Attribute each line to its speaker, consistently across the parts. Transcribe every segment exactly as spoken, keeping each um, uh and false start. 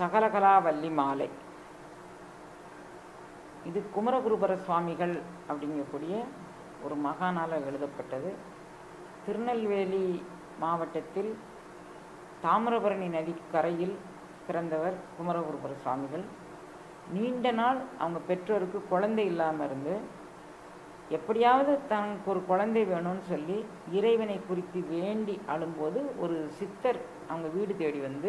Speaker 1: சகலகலாவல்லி மாலை. இது குமரகுருபர சுவாமிகள் அப்படிங்கக்கூடிய ஒரு மகானால் எழுதப்பட்டது. திருநெல்வேலி மாவட்டத்தில் தாமிரபரணி நதி கரையில் பிறந்தவர் குமரகுருபர சுவாமிகள். நீண்ட நாள் அவங்க பெற்றோருக்கு குழந்தை இல்லாமல் இருந்து எப்படியாவது தனக்கு ஒரு குழந்தை வேணும்னு சொல்லி இறைவனை குறித்து வேண்டி அழும்போது ஒரு சித்தர் அவங்க வீடு தேடி வந்து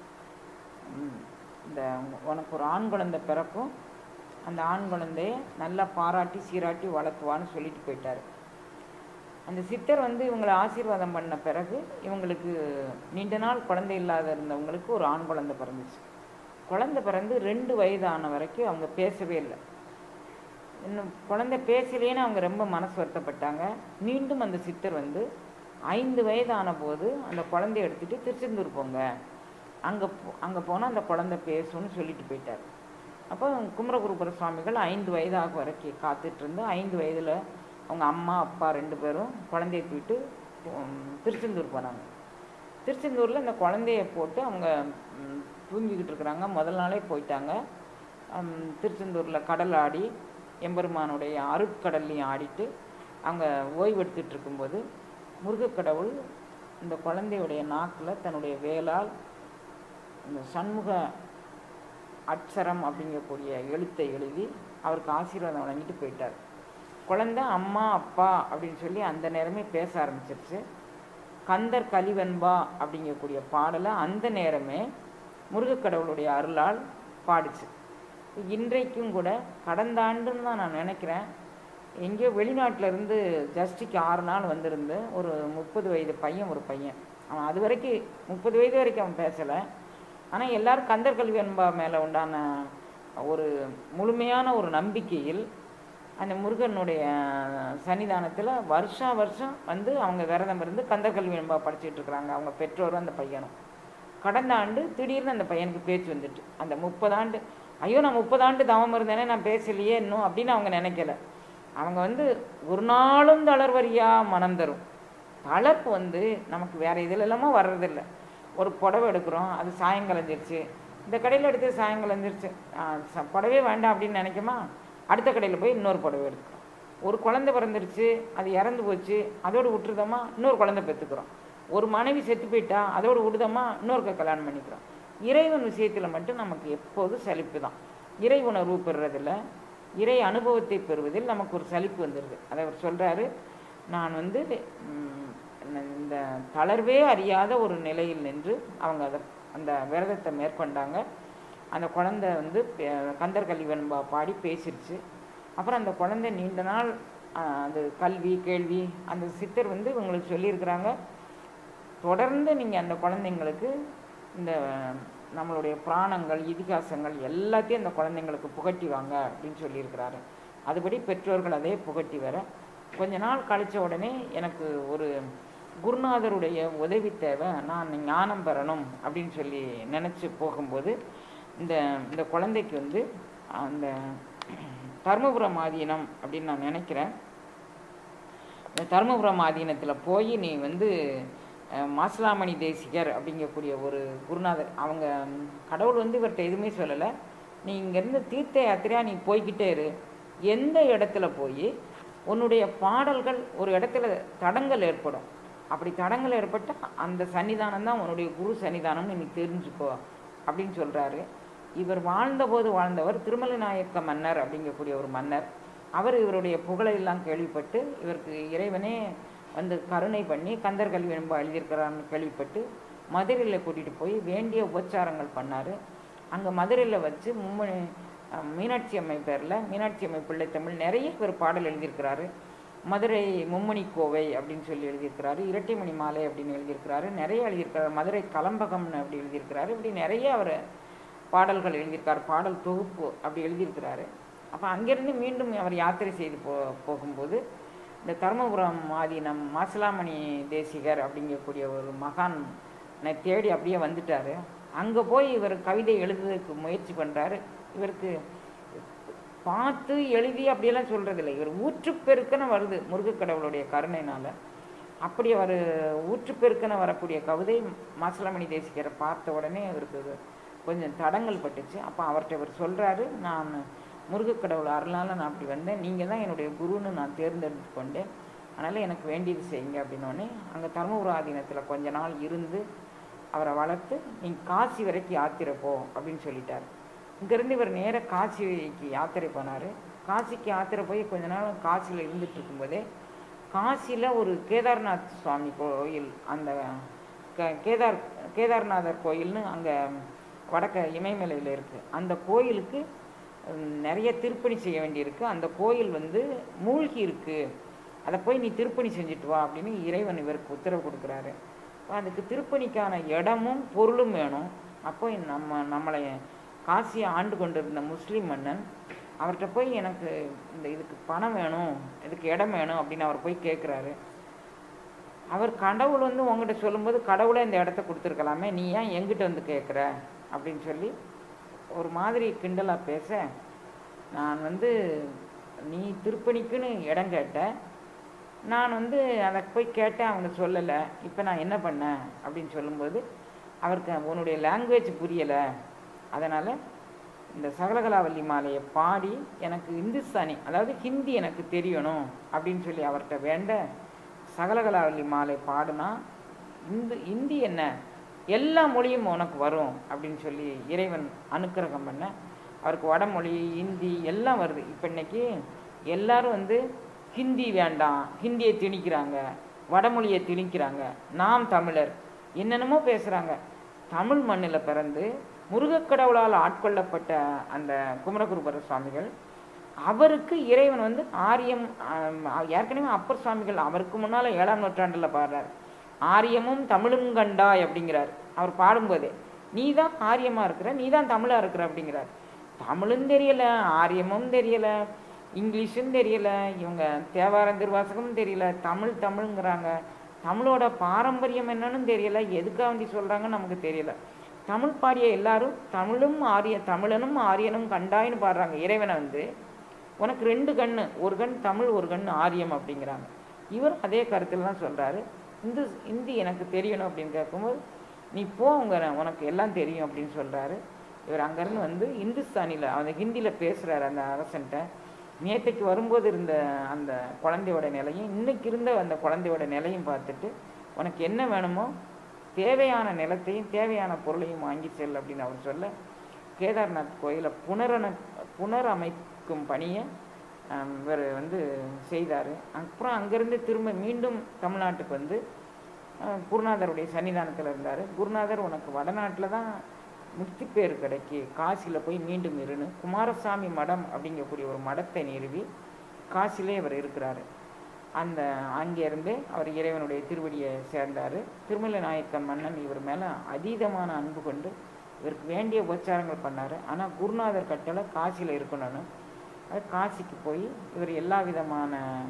Speaker 1: இந்த உனக்கு ஒரு ஆண் குழந்தை பிறக்கும், அந்த ஆண் குழந்தைய நல்லா பாராட்டி சீராட்டி வளர்த்துவான்னு சொல்லிட்டு போயிட்டார். அந்த சித்தர் வந்து இவங்களை ஆசீர்வாதம் பண்ண பிறகு இவங்களுக்கு நீண்ட நாள் குழந்தை இல்லாத இருந்தவங்களுக்கு ஒரு ஆண் குழந்தை பிறந்துச்சு. குழந்தை பிறந்து ரெண்டு வயதான வரைக்கும் அவங்க பேசவே இல்லை. இன்னும் குழந்தை பேசலேன்னு அவங்க ரொம்ப மனசு வருத்தப்பட்டாங்க. மீண்டும் அந்த சித்தர் வந்து ஐந்து வயதான போது அந்த குழந்தைய எடுத்துகிட்டு திருச்செந்தூர் போங்க, அங்கே அங்கே போனால் அந்த குழந்தை பேசும்னு சொல்லிட்டு போயிட்டார். அப்போ குமரகுருபர சுவாமிகள் ஐந்து வயதாக வரைக்கும் காத்துட்ருந்து ஐந்து வயதில் அவங்க அம்மா அப்பா ரெண்டு பேரும் குழந்தைய தூக்கிட்டு திருச்செந்தூர் போனாங்க. திருச்செந்தூரில் இந்த குழந்தைய போட்டு அவங்க தூங்கிக்கிட்டு இருக்கிறாங்க. முதல் நாளே போயிட்டாங்க. திருச்செந்தூரில் கடல் ஆடி எம்பெருமானுடைய அருட்கடல்லையும் ஆடிட்டு அவங்க ஓய்வு எடுத்துகிட்டு இருக்கும்போது முருகக்கடவுள் இந்த குழந்தையுடைய நாக்கில் தன்னுடைய வேலால் இந்த சண்முக அட்சரம் அப்படிங்கக்கூடிய எழுத்தை எழுதி அவருக்கு ஆசீர்வாதம் வழங்கிட்டு போயிட்டார். குழந்தை அம்மா அப்பா அப்படின்னு சொல்லி அந்த நேரமே பேச ஆரம்பிச்சிருச்சு. கந்தர் கலிவெண்பா அப்படிங்கக்கூடிய பாடலை அந்த நேரமே முருகக்கடவுளுடைய அருளால் பாடிச்சு. இன்றைக்கும் கூட கடந்த ஆண்டுன்னு தான் நான் நினைக்கிறேன், எங்கேயோ வெளிநாட்டிலேருந்து ஜஸ்டிக்கு ஆறு நாள் வந்திருந்து ஒரு முப்பது வயது பையன் ஒரு பையன் அவன் அது வரைக்கும் முப்பது வயது வரைக்கும் அவன் பேசலை. ஆனால் எல்லோரும் கந்தர் கல்வியன்பா மேலே உண்டான ஒரு முழுமையான ஒரு நம்பிக்கையில் அந்த முருகனுடைய சன்னிதானத்தில் வருஷா வருஷம் வந்து அவங்க விரதம் இருந்து கந்தர் கல்வியன்பா படிச்சுட்டு இருக்கிறாங்க அவங்க பெற்றோரும் அந்த பையனும். கடந்த ஆண்டு திடீர்னு அந்த பையனுக்கு பேச்சு வந்துட்டு அந்த முப்பது ஆண்டு ஐயோ நான் முப்பது ஆண்டு தவம் இருந்தேனே நான் பேசலையே இன்னும் அப்படின்னு அவங்க நினைக்கல. அவங்க வந்து ஒரு நாளும் தளர்வரியா மனம் தரும். தளர்ப்பு வந்து நமக்கு வேறு இதில் இல்லாமல் வர்றதில்லை. ஒரு புடவை எடுக்கிறோம், அது சாயங்கலைஞ்சிருச்சு, இந்த கடையில் எடுத்து சாயங்கலைஞ்சிருச்சு, புடவே வேண்டாம் அப்படின்னு நினைக்குமா, அடுத்த கடையில் போய் இன்னொரு புடவை எடுக்கிறோம். ஒரு குழந்தை பிறந்துருச்சு, அது இறந்து போச்சு, அதோடு விட்டுருதோமா இன்னொரு குழந்தை பெற்றுக்கிறோம். ஒரு மனைவி செத்து போயிட்டா அதோடு விடுதோமா இன்னொருக்க கல்யாணம் பண்ணிக்கிறோம். இறைவன் விஷயத்தில் மட்டும் நமக்கு எப்போதும் சலிப்பு தான். இறை உணர்வு பெறுறதில்ல, இறை அனுபவத்தை பெறுவதில் நமக்கு ஒரு சலிப்பு வந்துடுது. அதை அவர் சொல்கிறாரு, நான் வந்து இந்த தளர்வே அறியாத ஒரு நிலையில் நின்று அவங்க அதை அந்த விரதத்தை மேற்கொண்டாங்க. அந்த குழந்தை வந்து கந்தர் கலிவெண்பா பாடி பேசிடுச்சு. அப்புறம் அந்த குழந்தை நீண்ட நாள் அது கல்வி கேள்வி அந்த சித்தர் வந்து இவங்களுக்கு சொல்லியிருக்கிறாங்க, தொடர்ந்து நீங்கள் அந்த குழந்தைங்களுக்கு இந்த நம்மளுடைய புராணங்கள் இதிகாசங்கள் எல்லாத்தையும் அந்த குழந்தைங்களுக்கு புகட்டி வாங்க அப்படின்னு சொல்லியிருக்கிறாரு. அதுபடி பெற்றோர்கள் அதே புகட்டி வர கொஞ்ச நாள் கழித்த உடனே எனக்கு ஒரு குருநாதருடைய உதவி தேவை, நான் ஞானம் பெறணும் அப்படின்னு சொல்லி நினச்சி போகும்போது இந்த இந்த குழந்தைக்கு வந்து அந்த தர்மபுரம் ஆதீனம் அப்படின்னு நான் நினைக்கிறேன். இந்த தர்மபுரம் ஆதீனத்தில் போய் நீ வந்து மாசிலாமணி தேசிகர் அப்படிங்கக்கூடிய ஒரு குருநாதர், அவங்க கடவுள் வந்து இவர்கிட்ட எதுவுமே சொல்லலை, நீ இங்கேருந்து தீர்த்த யாத்திரையாக நீ போய்கிட்டே இரு, எந்த இடத்துல போய் உன்னுடைய பாடல்கள் ஒரு இடத்துல தடங்கள் ஏற்படும், அப்படி தடங்கள் ஏற்பட்டால் அந்த சன்னிதானம் தான் உன்னுடைய குரு சன்னிதானம்னு நீ தெரிஞ்சுக்கோ அப்படின்னு சொல்கிறாரு. இவர் வாழ்ந்தபோது வாழ்ந்தவர் திருமலை நாயக்க மன்னர் அப்படிங்கக்கூடிய ஒரு மன்னர். அவர் இவருடைய புகழையெல்லாம் கேள்விப்பட்டு இவருக்கு இறைவனே வந்து கருணை பண்ணி கந்தர் கல்வியென்பா எழுதியிருக்கிறான்னு கேள்விப்பட்டு மதுரையில் கூட்டிகிட்டு போய் வேண்டிய உபச்சாரங்கள் பண்ணார். அங்கே மதுரையில் வச்சு மும்மணி மீனாட்சி அம்மை பேரில் மீனாட்சி அம்மை பிள்ளை தமிழ் நிறைய பேர் பாடல் எழுதியிருக்கிறாரு. மதுரை மும்மணி கோவை அப்படின்னு சொல்லி எழுதியிருக்கிறாரு, இரட்டைமணி மாலை அப்படின்னு எழுதியிருக்கிறாரு, நிறைய எழுதியிருக்கிறாரு, மதுரை கலம்பகம்னு அப்படி எழுதியிருக்கிறாரு, இப்படி நிறைய அவர் பாடல்கள் எழுதியிருக்காரு, பாடல் தொகுப்பு அப்படி எழுதியிருக்கிறாரு. அப்போ அங்கேருந்து மீண்டும் அவர் யாத்திரை செய்து போ போகும்போது இந்த தர்மபுரம் ஆதீனம் மாசிலாமணி தேசிகர் அப்படிங்கக்கூடிய ஒரு மகான் தேடி அப்படியே வந்துட்டார். அங்கே போய் இவர் கவிதை எழுதுறதுக்கு முயற்சி பண்ணுறாரு. இவருக்கு பார்த்து எழுதி அப்படியெல்லாம் சொல்கிறதில்லை, இவர் ஊற்றுப்பெருக்கன்னு வருது முருகக்கடவுளுடைய கருணையினால். அப்படி அவர் ஊற்றுப்பெருக்கன்னு வரக்கூடிய கவிதை மாசிலாமணி தேசிகரை பார்த்த உடனே இவருக்கு கொஞ்சம் தடங்கள் பட்டுச்சு. அப்போ அவர்கிட்ட இவர் சொல்கிறாரு, நான் முருகக்கடவுள் அருளால் நான் அப்படி வந்தேன், நீங்கள் தான் என்னுடைய குருன்னு நான் தேர்ந்தெடுத்து கொண்டேன், அதனால் எனக்கு வேண்டியது செய்யுங்க அப்படின்னோடனே அங்கே தர்மபுர ஆதீனத்தில் கொஞ்ச நாள் இருந்து அவரை வளர்த்து நீங்கள் காசி வரைக்கும் யாத்திரை போ அப்படின்னு சொல்லிட்டார். இங்கேருந்து இவர் நேராக காசிக்கு யாத்திரை போனார். காசிக்கு யாத்திரை போய் கொஞ்ச நாள் காசியில் இருந்துட்டு இருக்கும்போதே காசியில் ஒரு கேதார்நாத் சுவாமி கோயில், அந்த க கேதார் கேதார்நாதர் கோயில்னு அங்கே வடக்க இமயமலையில் இருக்குது. அந்த கோயிலுக்கு நிறைய திருப்பணி செய்ய வேண்டியிருக்கு. அந்த கோயில் வந்து மூழ்கி இருக்குது, அதை போய் நீ திருப்பணி செஞ்சுட்டு வா அப்படின்னு இறைவன் இவருக்கு உத்தரவு கொடுக்குறாரு. அதுக்கு திருப்பணிக்கான இடமும் பொருளும் வேணும். அப்போ நம்ம நம்மளை காசியை ஆண்டு கொண்டிருந்த முஸ்லீம் மன்னன் அவர்கிட்ட போய் எனக்கு இந்த இதுக்கு பணம் வேணும், இதுக்கு இடம் வேணும் அப்படின்னு அவர் போய் கேட்குறாரு. அவர் கடவுள் வந்து உங்ககிட்ட சொல்லும்போது கடவுளை இந்த இடத்த கொடுத்துருக்கலாமே, நீ ஏன் எங்கிட்ட வந்து கேட்குற அப்படின்னு சொல்லி ஒரு மாதிரி கிண்டலாக பேச, நான் வந்து நீ திருப்பணிக்குன்னு இடம் கேட்ட, நான் வந்து அதை போய் கேட்டேன், அவங்க சொல்லலை, இப்போ நான் என்ன பண்ணேன் அப்படின்னு சொல்லும்போது அவருக்கு உன்னுடைய லாங்குவேஜ் புரியலை, அதனால் இந்த சகலகலாவல்லி மாலையை பாடி எனக்கு இந்துஸ்தானி அதாவது ஹிந்தி எனக்கு தெரியணும் அப்படின்னு சொல்லி அவர்கிட்ட வேண்ட, சகலகலாவல்லி மாலை பாடுனா இந்து இந்தி என்ன எல்லா மொழியும் உனக்கு வரும் அப்படின்னு சொல்லி இறைவன் அனுக்கிரகம் பண்ண அவருக்கு வடமொழி ஹிந்தி எல்லாம் வருது. இப்போ இன்னைக்கு எல்லாரும் வந்து ஹிந்தி வேண்டாம், ஹிந்தியை திணிக்கிறாங்க, வடமொழியை திணிக்கிறாங்க, நாம் தமிழர் என்னென்னமோ பேசுகிறாங்க. தமிழ் மண்ணில் பிறந்து முருகக்கடவுளால் ஆட்கொள்ளப்பட்ட அந்த குமரகுருபர சுவாமிகள், அவருக்கு இறைவன் வந்து ஆரியம், ஏற்கனவே அப்பர் சுவாமிகள் அவருக்கு முன்னால் ஏழாம் நூற்றாண்டில் பாடுறார், ஆரியமும் தமிழும் கண்டாய் அப்படிங்கிறார். அவர் பாடும்போதே நீ தான் ஆரியமாக இருக்கிற, நீ தான் தமிழாக இருக்கிற அப்படிங்கிறார். தமிழும் தெரியலை, ஆரியமும் தெரியலை, இங்கிலீஷும் தெரியலை, இவங்க தேவாரம் திருவாசகமும் தெரியல, தமிழ் தமிழுங்கிறாங்க. தமிழோட பாரம்பரியம் என்னன்னு தெரியல, எதுக்காக வேண்டி சொல்கிறாங்கன்னு நமக்கு தெரியல. தமிழ் பாடிய எல்லாரும் தமிழும் ஆரிய தமிழனும் ஆரியனும் கண்டாயின்னு பாடுறாங்க. இறைவனை வந்து உனக்கு ரெண்டு கண்ணு, ஒரு கண் தமிழ் ஒரு கண் ஆரியம் அப்படிங்கிறாங்க. இவர் அதே கருத்தில் தான் சொல்கிறாரு, இந்து ஹிந்தி எனக்கு தெரியணும் அப்படின்னு கேட்கும்போது நீ போங்க உனக்கு எல்லாம் தெரியும் அப்படின்னு சொல்கிறாரு. இவர் அங்கேருந்து வந்து இந்துஸ்தானியில் அந்த ஹிந்தியில் பேசுகிறார் அந்த அரசன்ட்ட. நேற்றைக்கு வரும்போது இருந்த அந்த குழந்தையோட நிலையும் இன்னைக்கு இருந்த அந்த குழந்தையோட நிலையும் பார்த்துட்டு உனக்கு என்ன வேணுமோ தேவையான நிலத்தையும் தேவையான பொருளையும் வாங்கி செல் அப்படின்னு அவர் சொல்ல, கேதார்நாத் கோயிலை புனரன புனரமைக்கும் பணியை இவர் வந்து செய்தார். அப்புறம் அங்கேருந்து திரும்ப மீண்டும் தமிழ்நாட்டுக்கு வந்து குருநாதருடைய சன்னிதானத்தில் இருந்தார். குருநாதர் உனக்கு வடநாட்டில் தான் முக்தி பேர் கிடைக்கி, காசியில் போய் மீண்டும் இருன்னு குமாரசாமி மடம் அப்படிங்கக்கூடிய ஒரு மடத்தை நிறுவி காசிலே இவர் இருக்கிறார். அந்த அங்கேருந்து அவர் இறைவனுடைய திருவடியை சேர்ந்தார். திருமலை நாயக்கன் மன்னன் இவர் மேலே அதீதமான அன்பு கொண்டு இவருக்கு வேண்டிய உபச்சாரங்கள் பண்ணார். ஆனால் குருநாதர் கட்டளை காசியில் இருக்கணும்னு அது காசிக்கு போய் இவர் எல்லா விதமான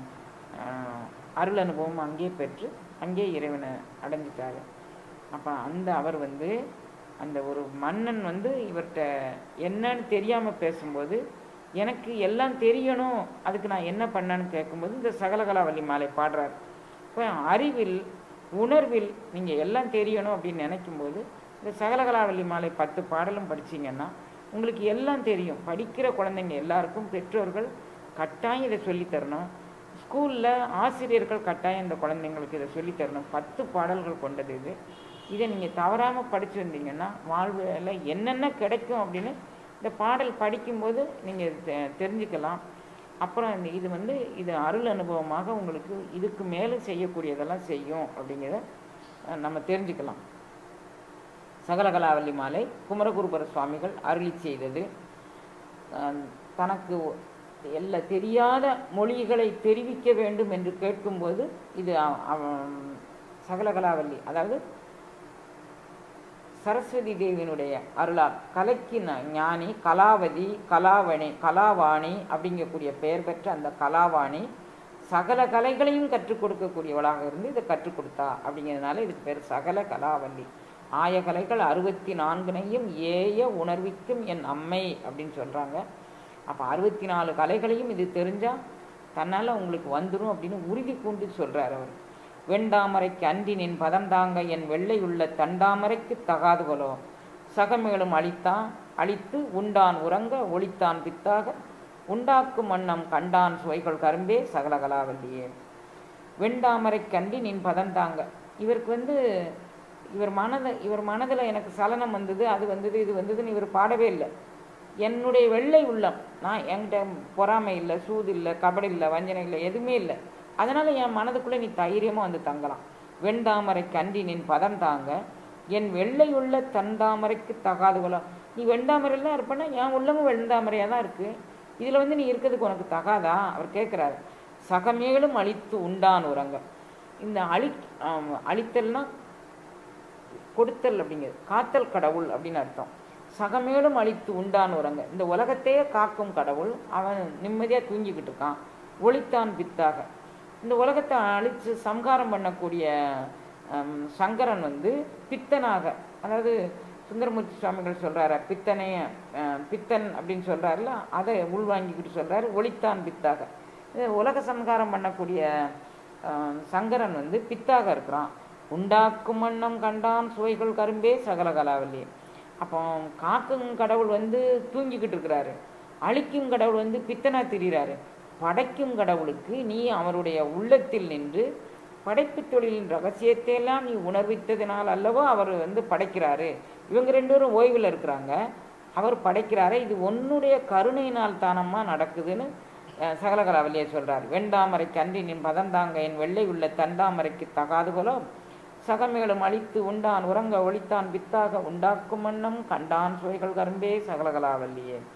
Speaker 1: அருள் அனுபவம் அங்கேயே பெற்று அங்கேயே இறைவனை அடைஞ்சிட்டார். அப்போ அந்த அவர் வந்து அந்த ஒரு மன்னன் வந்து இவர்கிட்ட என்னன்னு தெரியாமல் பேசும்போது எனக்கு எல்லாம் தெரியணும், அதுக்கு நான் என்ன பண்ணேன்னு கேட்கும்போது இந்த சகலகலாவல்லி மாலை பாடுறார். இப்போ அறிவில் உணர்வில் நீங்கள் எல்லாம் தெரியணும் அப்படின்னு நினைக்கும்போது இந்த சகலகலாவல்லி மாலை பத்து பாடலும் படிச்சிங்கன்னா உங்களுக்கு எல்லாம் தெரியும். படிக்கிற குழந்தைங்க எல்லாருக்கும் பெற்றோர்கள் கட்டாயம் இதை சொல்லித்தரணும். ஸ்கூலில் ஆசிரியர்கள் கட்டாயம் இந்த குழந்தைங்களுக்கு இதை சொல்லித்தரணும். பத்து பாடல்கள் கொண்டது இது. இதை நீங்கள் தவறாமல் படித்து வந்தீங்கன்னா வாழ்வில் என்னென்ன கிடைக்கும் அப்படின்னு இந்த பாடல் படிக்கும்போது நீங்கள் தெ தெரிஞ்சுக்கலாம். அப்புறம் இந்த இது வந்து இது அருள் அனுபவமாக உங்களுக்கு இதுக்கு மேலே செய்யக்கூடியதெல்லாம் செய்யும் அப்படிங்கிறத நம்ம தெரிஞ்சுக்கலாம். சகலகலாவல்லி மாலை குமரகுருபர சுவாமிகள் அருளி செய்தது. தனக்கு எல்லா தெரியாத மொழிகளை தெரிவிக்க வேண்டும் என்று கேட்கும்போது இது சகலகலாவல்லி அதாவது சரஸ்வதி தேவியினுடைய அருளால் கலைக்கு ஞானி கலாவதி கலாவணி கலாவாணி அப்படிங்கக்கூடிய பெயர் பெற்ற அந்த கலாவாணி சகல கலைகளையும் கற்றுக் கொடுக்கக்கூடியவளாக இருந்து இதை கற்றுக் கொடுத்தா அப்படிங்கிறதுனால இதுக்கு பேர் சகல கலாவல்லி. ஆய கலைகள் அறுபத்தி நான்குனையும் ஏய உணர்விக்கும் என் அம்மை அப்படின்னு சொல்கிறாங்க. அப்போ அறுபத்தி நாலு கலைகளையும் இது தெரிஞ்சால் தன்னால் உங்களுக்கு வந்துடும் அப்படின்னு உறுதி கூண்டு சொல்கிறார் அவர். வெண்டாமரைக்கு அன்றி நின் பதம் தாங்க என் வெள்ளை உள்ள தண்டாமரைக்கு தகாதுகளோ சகமேலும் அழித்தான் அழித்து உண்டான் உறங்க ஒளித்தான் பித்தாக உண்டாக்கும் வண்ணம் கண்டான் சுவைகள் கரும்பே சகலகலாவல்லியே. வெண்டாமரை கண்டி நின் பதந்தாங்க. இவருக்கு வந்து இவர் மனதை இவர் மனதில் எனக்கு சலனம் வந்தது, அது வந்தது, இது வந்ததுன்னு இவர் பாடவே இல்லை. என்னுடைய வெள்ளை உள்ளம், நான் என்கிட்ட பொறாமை இல்லை, சூது இல்லை, கபடி இல்லை, வஞ்சனை இல்லை, எதுவுமே இல்லை. அதனால் என் மனதுக்குள்ளே நீ தைரியமாக வந்து தங்கலாம். வெண்டாமரை கண்டி நின் பதம் தாங்க என் வெள்ளை உள்ள தந்தாமரைக்கு தகாது குலம். நீ வெண்டாமரைலாம் இருப்பேன்னா என் உள்ளமும் வெண்டாமரையாக தான் இருக்குது. இதில் வந்து நீ இருக்கிறதுக்கு உனக்கு தகாதா? அவர் கேட்குறாரு. சகமேலும் அழித்து உண்டான் உறங்க. இந்த அழி அழித்தல்னா கொடுத்தல் அப்படிங்கிறது, காத்தல் கடவுள் அப்படின்னு அர்த்தம். சகமேலும் அழித்து உண்டான் உறங்க, இந்த உலகத்தையே காக்கும் கடவுள் அவன் நிம்மதியாக தூங்கிக்கிட்டு இருக்கான். ஒளித்தான் பித்தாக, இந்த உலகத்தை அழித்து சம்ஹாரம் பண்ணக்கூடிய சங்கரன் வந்து பித்தனாக, அதாவது சுந்தரமூர்த்தி சுவாமிகள் சொல்கிறாரு பித்தனைய பித்தன் அப்படின்னு சொல்கிறாருல, அதை உள்வாங்கிக்கிட்டு சொல்கிறாரு ஒளித்தான் பித்தாக. உலக சம்ஹாரம் பண்ணக்கூடிய சங்கரன் வந்து பித்தாக இருக்கிறான். உண்டாக்கும் வண்ணம் கண்டான் சுவைகள் கரும்பே சகலகலாவல்லியே. அப்போ காக்கும் கடவுள் வந்து தூங்கிக்கிட்டு இருக்கிறாரு, அழிக்கும் கடவுள் வந்து பித்தனா திரிகிறாரு. படைக்கும் கடவுளுக்கு நீ அவருடைய உள்ளத்தில் நின்று படைப்பு தொழிலின் ரகசியத்தையெல்லாம் நீ உணர்வித்ததினால் அல்லவோ அவர் வந்து படைக்கிறாரு. இவங்க ரெண்டு பேரும் ஓய்வில் இருக்கிறாங்க, அவர் படைக்கிறாரு. இது உன்னுடைய கருணையினால் தானம்மா நடக்குதுன்னு சகலகலாவல்லியே சொல்கிறார். வெண்டாமரை கன்றி நின் பதந்தாங்க என் வெள்ளை உள்ள தண்டாமரைக்கு தகாது போலோ சகமேலும் அழித்து உண்டான் உறங்க ஒளித்தான் பித்தாக உண்டாக்கும் வண்ணம் கண்டான் சுவைகள் கரும்பே சகலகலாவல்லியே.